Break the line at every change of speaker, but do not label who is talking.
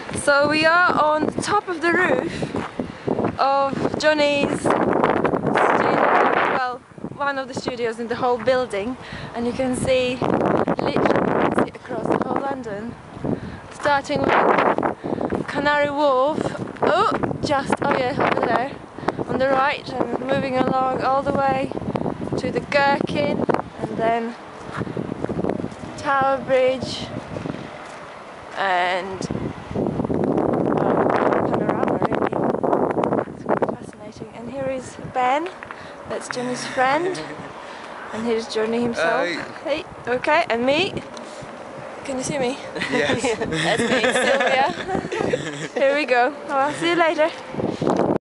So we are on the top of the roof of Jonny's studio, well, one of the studios in the whole building, and you can see literally across the whole London, starting with Canary Wharf, oh yeah, over there on the right, and moving along all the way to the Gherkin, and then Tower Bridge, and panorama, really. It's quite fascinating. And here is Ben, that's Jonny's friend, and here's Jonny himself. Hey, okay, and me. Can you see me?
Yes.
That's me, Silvia. Here we go. Well, I'll see you later.